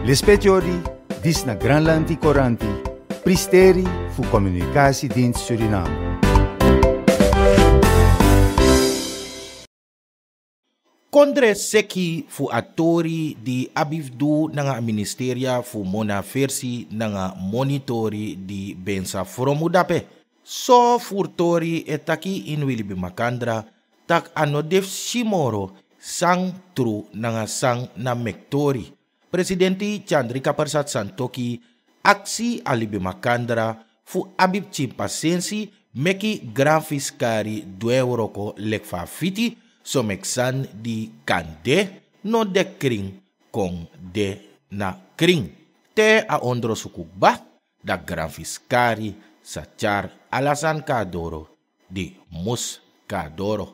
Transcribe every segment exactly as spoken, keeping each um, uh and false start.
Lispetiori, dis na Granlandi Coranti, Pristeri fu Communicatiedienst Suriname. Kondre seki fu atori di abifdu nanga ministeria fu mona versi nanga monitori di bensa fromudape. So furtori etaki in Willy Makandra tak anodef shimoro sang tru nanga sang na mektori. Presidenti Chandrika Persat Santokhi aksi alibi Makandra fu abib chimpasensi meki gran fiskari due euroko lekfa fiti so meksan di kande no de kring kong de na kring. Te a ondro sukubah da gran fiskari sa char alasan kadoro di mus kadoro.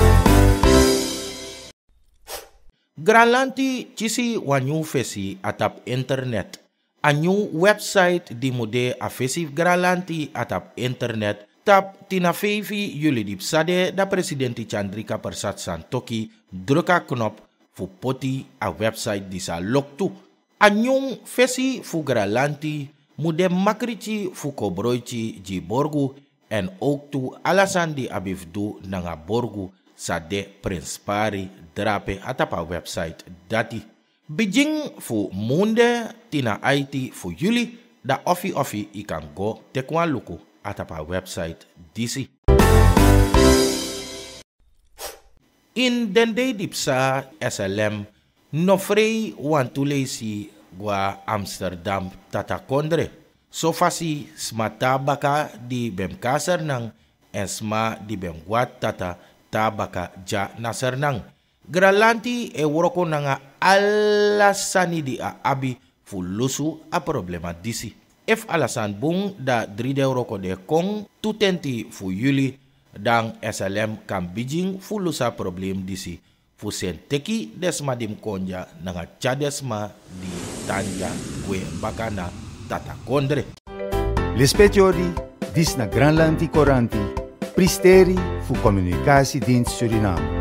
Granlandi chisi wanyu fesi atap internet. A new website di mode a fesi Granlandi atap internet tap tina fevi jullie dipsade da presidenti Chandrika Persat Santokhi druka knop fu poti a website di sa loktu. A new fesi fu Granlandi mude makrici fu kobroici ji borgu en ook tu alasan di abifdu nanga borgu sa de prinspari drape atapa website dati. Beijing fu munde tina I T fu jullie da ofi ofi ikan go tekwa luku atapa website disi. In dende dipsa S L M no frei wantulesi gwa Amsterdam tata kondre. So fasi smatabaka di bemkasar nang esma di bemwat tata tabaka ja nasernang. Granlandi e woroko nanga alasani di a abi fulusu a problema disi. If alasan bung da drie euro ko de kong tutenti fu juli dan S L M kan bijing fulusa problem disi. Fu senteki desmadim konja nanga chadesma di tanja kwe bakana tata kondre. Lispetiori, dis na Granlandi Coranti, Pristeri fu Communicatiedienst Suriname.